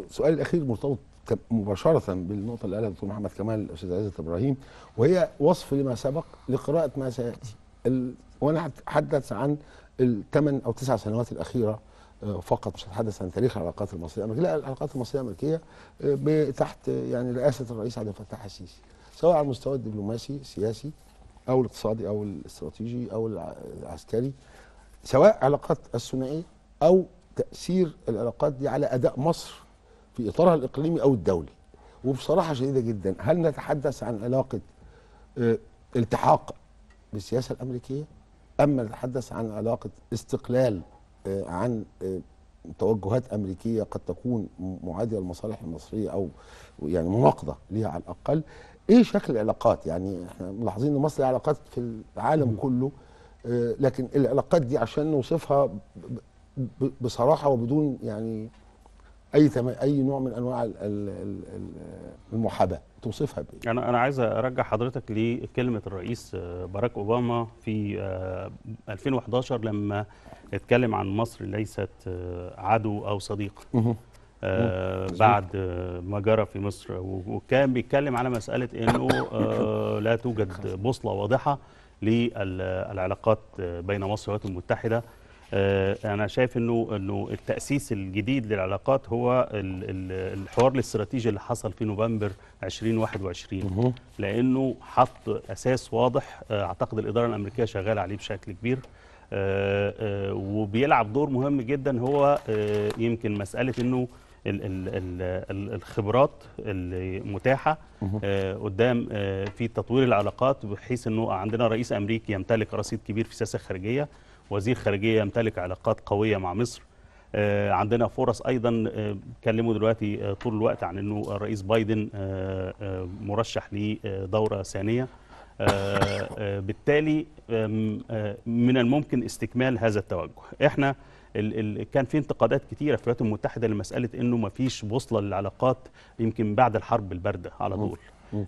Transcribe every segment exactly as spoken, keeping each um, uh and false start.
سؤالي الاخير مرتبط مباشره بالنقطه اللي قالها الدكتور محمد كمال الاستاذ عزت ابراهيم، وهي وصف لما سبق لقراءه ما سياتي. ال... وانا هتحدث عن الثمان او تسع سنوات الاخيره فقط، مش هتحدث عن تاريخ العلاقات المصريه الامريكيه، لا العلاقات المصريه الامريكيه تحت يعني رئاسه الرئيس عبد الفتاح السيسي، سواء على المستوى الدبلوماسي السياسي او الاقتصادي او الاستراتيجي او العسكري، سواء علاقات الثنائيه او تاثير العلاقات دي على اداء مصر في اطارها الاقليمي او الدولي. وبصراحه شديده جدا، هل نتحدث عن علاقه اه التحاق بالسياسه الامريكيه، ام نتحدث عن علاقه استقلال اه عن اه توجهات امريكيه قد تكون معاديه للمصالح المصريه او يعني مناقضه ليها على الاقل؟ ايه شكل العلاقات؟ يعني احنا ملاحظين ان مصر لها علاقات في العالم كله، اه لكن العلاقات دي عشان نوصفها بصراحه وبدون يعني اي تم... اي نوع من انواع المحاباه، توصفها بايه؟ انا انا عايز ارجع حضرتك لكلمه الرئيس باراك اوباما في ألفين وإحداشر لما اتكلم عن مصر ليست عدو او صديق. آه بعد ما جرى في مصر، وكان بيتكلم على مساله انه آه لا توجد بوصله واضحه للعلاقات بين مصر والولايات المتحده. أنا شايف إنه إنه التأسيس الجديد للعلاقات هو الحوار الاستراتيجي اللي حصل في نوفمبر ألفين وواحد وعشرين، لأنه حط أساس واضح أعتقد الإدارة الأمريكية شغالة عليه بشكل كبير، وبيلعب دور مهم جدا. هو يمكن مسألة إنه الخبرات المتاحة قدام في تطوير العلاقات، بحيث إنه عندنا رئيس أمريكي يمتلك رصيد كبير في السياسة الخارجية، وزير خارجية يمتلك علاقات قوية مع مصر. آه عندنا فرص أيضا، اتكلموا آه دلوقتي آه طول الوقت عن أنه الرئيس بايدن آه آه مرشح لدورة ثانية. آه آه بالتالي آه من الممكن استكمال هذا التوجه. احنا ال ال كان في انتقادات كتيرة في الولايات المتحدة لمسألة أنه ما فيش بوصلة للعلاقات يمكن بعد الحرب الباردة على طول. آه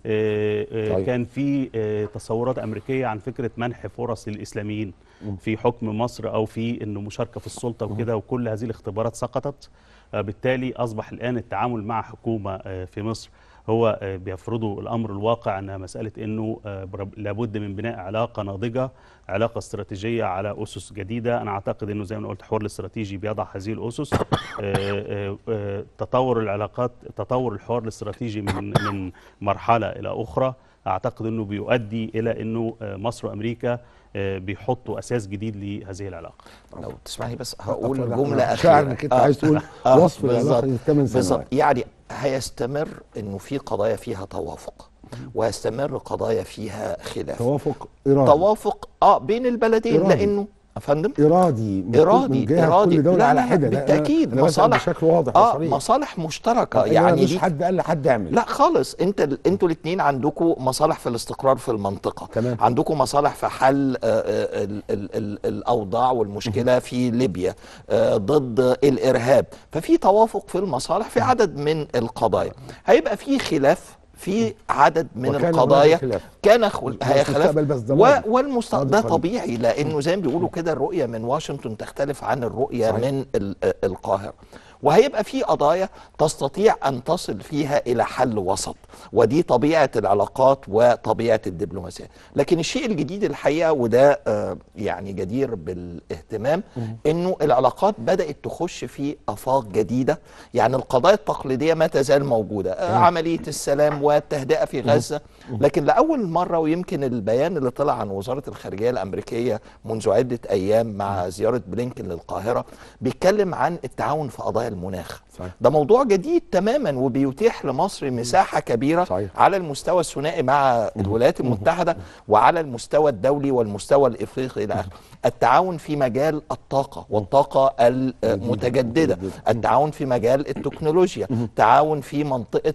آه كان في آه تصورات أمريكية عن فكرة منح فرص للإسلاميين في حكم مصر أو في أنه مشاركة في السلطة وكده، وكل هذه الاختبارات سقطت. آه بالتالي أصبح الآن التعامل مع حكومة آه في مصر هو آه بيفرضه الأمر الواقع أنها مسألة أنه آه لابد من بناء علاقة ناضجة، علاقة استراتيجية على أسس جديدة. أنا أعتقد أنه زي ما قلت الحوار الاستراتيجي بيضع هذه الأسس. آه آه آه تطور العلاقات، تطور الحوار الاستراتيجي من من مرحلة إلى أخرى، أعتقد أنه بيؤدي إلى أنه مصر وأمريكا بيحطوا أساس جديد لهذه العلاقة. لو تسمعني بس هقول جملة أخيرة. شاعر انك انت عايز تقول آه وصف العلاقة دي ثمان سنوات. يعني هيستمر انه في قضايا فيها توافق، وهيستمر قضايا فيها خلاف. توافق إرادي. توافق اه بين البلدين، إرادي. لانه افندم ارادي ارادي من ارادي كل دولة لا على لا حده. بالتاكيد أنا مصالح بشكل واضح اه وصريح. مصالح مشتركه. يعني, يعني مش حد قال لحد اعمل، لا خالص. انت انتوا الاثنين عندكم مصالح في الاستقرار في المنطقه. تمام. عندكم مصالح في حل آه ال ال ال الاوضاع والمشكله في ليبيا، آه ضد الارهاب. ففي توافق في المصالح في عدد من القضايا. هيبقى في خلاف في عدد من القضايا، كان هي خلاف والمستقبل ده طبيعي، لانه زي ما بيقولوا كده الرؤيه من واشنطن تختلف عن الرؤيه صحيح. من القاهره. وهيبقى في قضايا تستطيع أن تصل فيها إلى حل وسط، ودي طبيعة العلاقات وطبيعة الدبلوماسية. لكن الشيء الجديد الحقيقة، وده آه يعني جدير بالاهتمام، إنه العلاقات بدأت تخش في آفاق جديدة. يعني القضايا التقليدية ما تزال موجودة، آه عملية السلام والتهدئة في غزة، لكن لأول مرة، ويمكن البيان اللي طلع عن وزارة الخارجية الأمريكية منذ عدة أيام مع زيارة بلينكن للقاهرة بيتكلم عن التعاون في قضايا المناخ. صحيح. ده موضوع جديد تماما، وبيتيح لمصر مساحة كبيرة صحيح. على المستوى الثنائي مع الولايات المتحدة، وعلى المستوى الدولي والمستوى الإفريقي إلى آخره. التعاون في مجال الطاقة والطاقة المتجددة، التعاون في مجال التكنولوجيا، التعاون في منطقة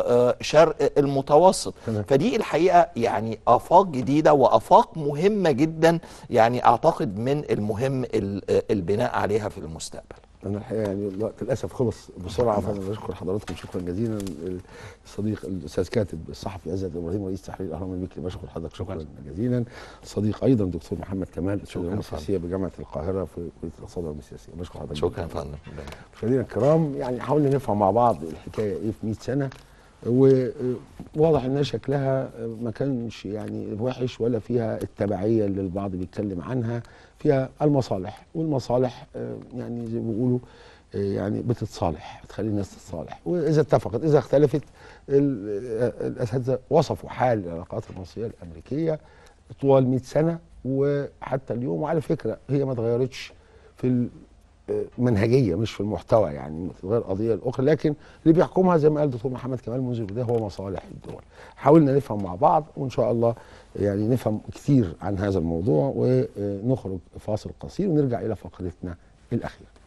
شرق المتوسط. فدي الحقيقة يعني آفاق جديدة وآفاق مهمة جدا، يعني أعتقد من المهم البناء عليها في المستقبل. انا الحقيقه يعني الوقت للاسف خلص بسرعه، فانا بشكر حضراتكم شكرا جزيلا. الصديق الاستاذ كاتب الصحفي عزت ابراهيم رئيس تحرير الاهرام المصري بشكر حضرتك شكرا جزيلا. الصديق ايضا دكتور محمد كمال استاذ العلوم السياسيه بجامعه القاهره في كليه الاقتصاد والعلوم السياسيه بشكر حضرتك. شكرا يا فندم. مشاهدينا الكرام، يعني حاولنا نفهم مع بعض الحكايه ايه في مئة سنه، وواضح انها شكلها ما كانش يعني وحش ولا فيها التبعيه اللي البعض بيتكلم عنها، فيها المصالح، والمصالح يعني زي ما بيقولوا يعني بتتصالح، بتخلي الناس تتصالح، واذا اتفقت اذا اختلفت. الاساتذه وصفوا حال العلاقات المصريه الامريكيه طوال مئة سنه وحتى اليوم، وعلى فكره هي ما اتغيرتش في منهجيه مش في المحتوى، يعني غير قضيه الاخرى، لكن اللي بيحكمها زي ما قال الدكتور محمد كمال منذ البدايه هو مصالح الدول. حاولنا نفهم مع بعض، وان شاء الله يعني نفهم كثير عن هذا الموضوع، ونخرج فاصل قصير ونرجع الى فقرتنا الاخيره.